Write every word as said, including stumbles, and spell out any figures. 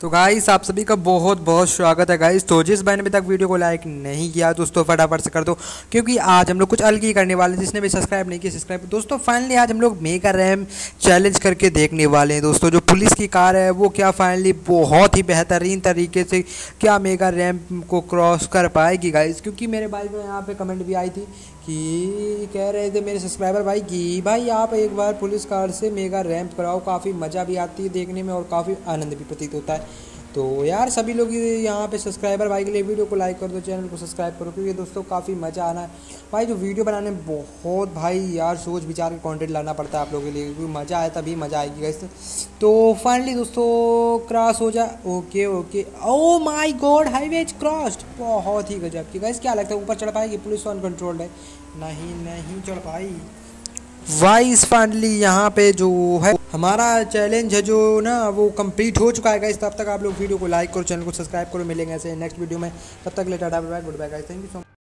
तो गाइस आप सभी का बहुत बहुत स्वागत है गाइस। तो जिस भाई ने अभी तक वीडियो को लाइक नहीं किया दोस्तों फटाफट से कर दो, क्योंकि आज हम लोग कुछ अलग ही करने वाले हैं। जिसने भी सब्सक्राइब नहीं किया सब्सक्राइब। दोस्तों फाइनली आज हम लोग मेगा रैम चैलेंज करके देखने वाले हैं दोस्तों। जो पुलिस की कार है वो क्या फाइनली बहुत ही बेहतरीन तरीके से क्या मेगा रैम को क्रॉस कर पाएगी गाइस। क्योंकि मेरे भाई को यहाँ पे कमेंट भी आई थी कि कह रहे थे मेरे सब्सक्राइबर भाई कि भाई आप एक बार पुलिस कार से मेगा रैंप कराओ, काफ़ी मज़ा भी आती है देखने में और काफ़ी आनंद भी प्रतीत होता है। तो यार सभी लोग यहाँ पे सब्सक्राइबर भाई के लिए वीडियो को लाइक कर दो, चैनल को सब्सक्राइब करो, क्योंकि दोस्तों काफ़ी मज़ा आना है भाई। जो वीडियो बनाने में बहुत भाई यार सोच विचार के कंटेंट लाना पड़ता है आप लोगों के लिए, क्योंकि मज़ा आए तभी मज़ा आएगी गाइस। तो फाइनली दोस्तों क्रॉस हो जा। Okay okay oh my god highway crossed, बहुत ही गजब की गाइस। क्या लगता है ऊपर चढ़ पाएगी? पुलिस ऑन कंट्रोल्ड है, नहीं नहीं चढ़ पाई। वाइस फाइनली यहाँ पे जो है हमारा चैलेंज है जो ना वो कंप्लीट हो चुका है गाइस। तब तक आप लोग वीडियो को लाइक करो, चैनल को सब्सक्राइब करो। मिलेंगे ऐसे नेक्स्ट वीडियो में, तब तक ले टाटा bye bye, goodbye guys, thank you so much.